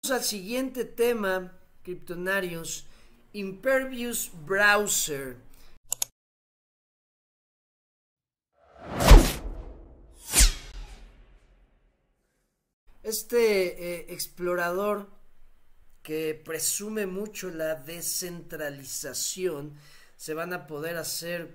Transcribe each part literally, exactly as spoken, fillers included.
Al siguiente tema, Kryptonarios, Impervious Browser. Este eh, explorador que presume mucho la descentralización, se van a poder hacer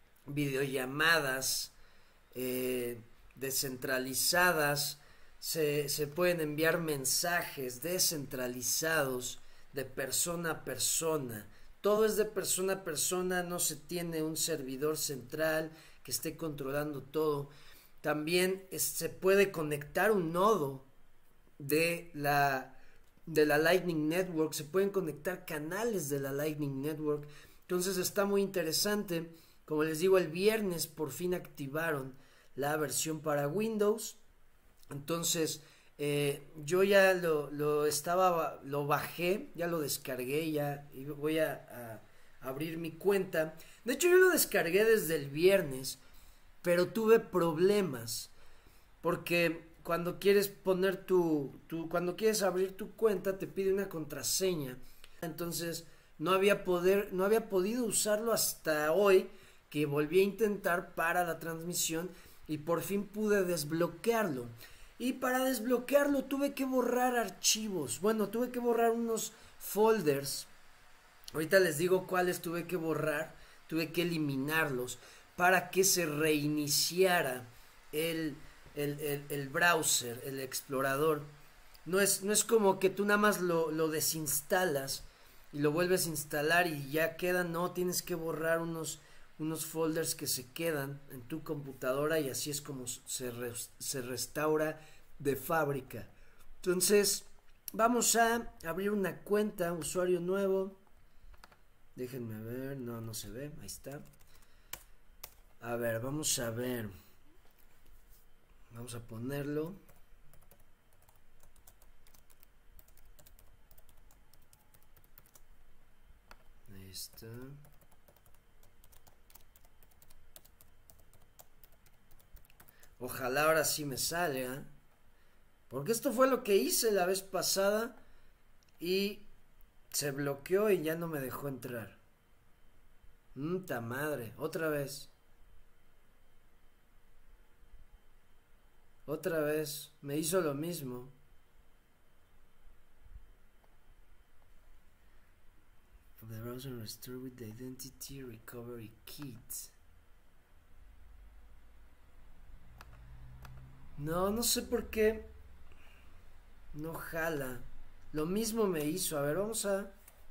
videollamadas eh, descentralizadas, se, se pueden enviar mensajes descentralizados de persona a persona. Todo es de persona a persona, no se tiene un servidor central que esté controlando todo. También es, se puede conectar un nodo de la, de la Lightning Network, se pueden conectar canales de la Lightning Network. Entonces está muy interesante. Como les digo, el viernes por fin activaron la versión para Windows. Entonces eh, yo ya lo, lo estaba, lo bajé, ya lo descargué, ya y voy a, a abrir mi cuenta. De hecho yo lo descargué desde el viernes, pero tuve problemas porque cuando quieres poner tu, tu cuando quieres abrir tu cuenta te pide una contraseña. Entonces no había poder, no había podido usarlo hasta hoy, que volví a intentar para la transmisión y por fin pude desbloquearlo. Y para desbloquearlo tuve que borrar archivos. Bueno, tuve que borrar unos folders. Ahorita les digo cuáles tuve que borrar. Tuve que eliminarlos para que se reiniciara el, el, el, el browser, el explorador. No es, no es como que tú nada más lo, lo desinstalas y lo vuelves a instalar y ya queda. No, tienes que borrar unos unos folders que se quedan en tu computadora y así es como se, re, se restaura de fábrica. Entonces vamos a abrir una cuenta, usuario nuevo. Déjenme ver, no, no se ve, ahí está. A ver, vamos a ver. Vamos a ponerlo. Ahí está. Ojalá ahora sí me salga. Porque esto fue lo que hice la vez pasada y se bloqueó y ya no me dejó entrar. ¡Muta madre! Otra vez. Otra vez. Me hizo lo mismo. The browser restored with the identity recovery kit. No, no sé por qué no jala. Lo mismo me hizo. A ver, vamos a...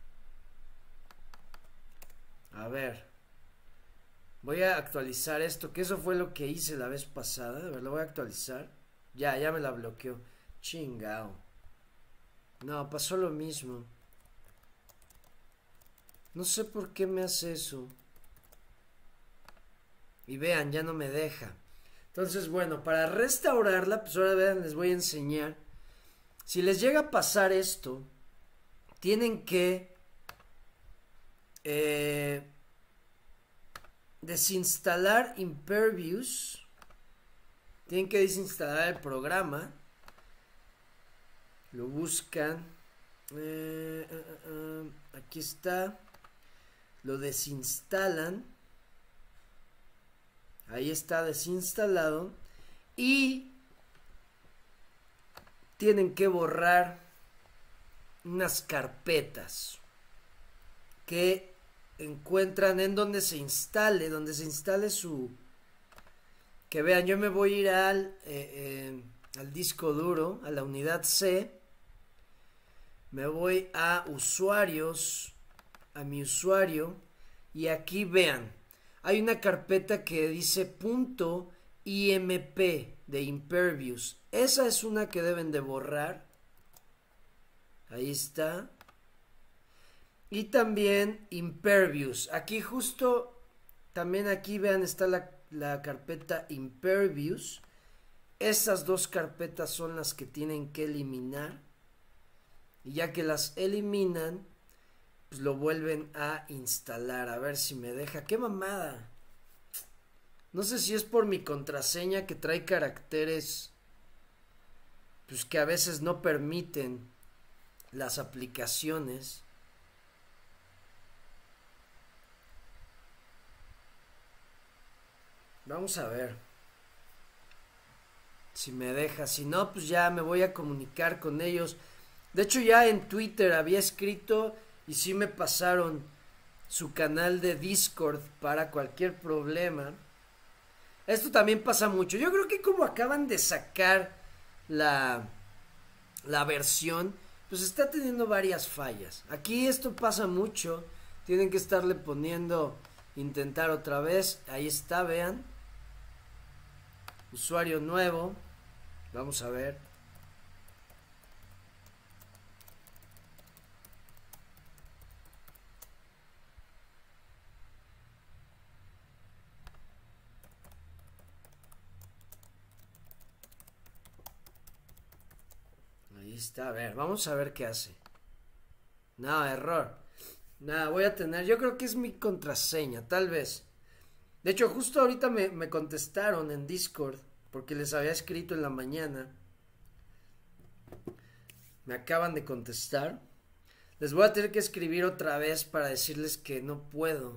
A ver. Voy a actualizar esto, que eso fue lo que hice la vez pasada. A ver, lo voy a actualizar. Ya, ya me la bloqueó. Chingao. No, pasó lo mismo. No sé por qué me hace eso. Y vean, ya no me deja. Entonces, bueno, para restaurarla, pues ahora vean, les voy a enseñar. Si les llega a pasar esto, tienen que eh, desinstalar Impervious. Tienen que desinstalar el programa. Lo buscan. Eh, uh, uh, uh, aquí está. Lo desinstalan. Ahí está desinstalado. Y tienen que borrar unas carpetas que encuentran en donde se instale, donde se instale su... Que vean, yo me voy a ir al, eh, eh, al disco duro, a la unidad C. Me voy a usuarios, a mi usuario. Y aquí vean, hay una carpeta que dice punto .imp de Impervious. Esa es una que deben de borrar. Ahí está. Y también Impervious. Aquí justo, también aquí vean, está la, la carpeta Impervious. Esas dos carpetas son las que tienen que eliminar. Y ya que las eliminan, pues lo vuelven a instalar. A ver si me deja. ¡Qué mamada! No sé si es por mi contraseña que trae caracteres pues que a veces no permiten las aplicaciones. Vamos a ver si me deja. Si no, pues ya me voy a comunicar con ellos. De hecho, ya en Twitter había escrito y sí me pasaron su canal de Discord para cualquier problema. Esto también pasa mucho. Yo creo que como acaban de sacar la, la versión, pues está teniendo varias fallas. Aquí esto pasa mucho. Tienen que estarle poniendo intentar otra vez. Ahí está, vean. Usuario nuevo. Vamos a ver. Ahí está, a ver, vamos a ver qué hace. No, error. Nada, voy a tener, yo creo que es mi contraseña, tal vez. De hecho, justo ahorita me, me contestaron en Discord, porque les había escrito en la mañana. Me acaban de contestar. Les voy a tener que escribir otra vez para decirles que no puedo.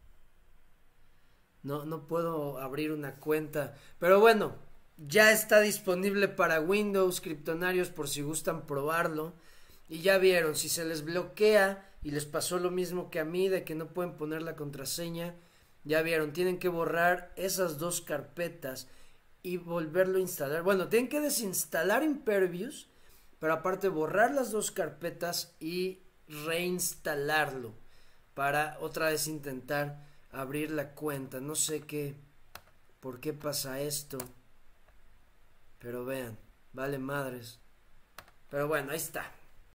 No, no puedo abrir una cuenta. Pero bueno, ya está disponible para Windows, criptonarios, por si gustan probarlo. Y ya vieron, si se les bloquea y les pasó lo mismo que a mí, de que no pueden poner la contraseña, ya vieron, tienen que borrar esas dos carpetas y volverlo a instalar. Bueno, tienen que desinstalar Impervious, pero aparte borrar las dos carpetas y reinstalarlo para otra vez intentar abrir la cuenta. No sé qué, por qué pasa esto, pero vean, vale madres. Pero bueno, ahí está.